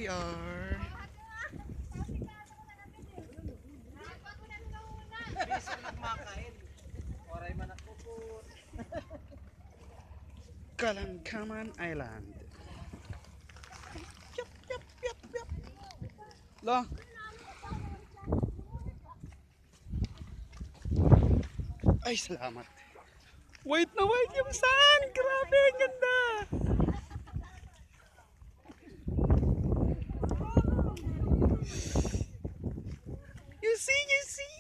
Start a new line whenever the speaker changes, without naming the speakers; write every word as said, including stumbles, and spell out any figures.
we are. Kalanggaman Island. Yup, yup, yup, yup. Lo. Ay, salamat. White na white yung sun. Grabe, ang ganda. You see, you see.